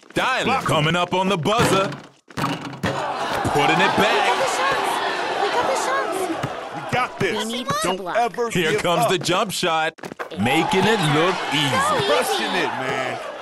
Styling. Coming up on the buzzer. Putting it back. We got the shots. We got this. We need to Don't block. ever Here give comes up. the jump shot. Making it look easy. Crushing it, man.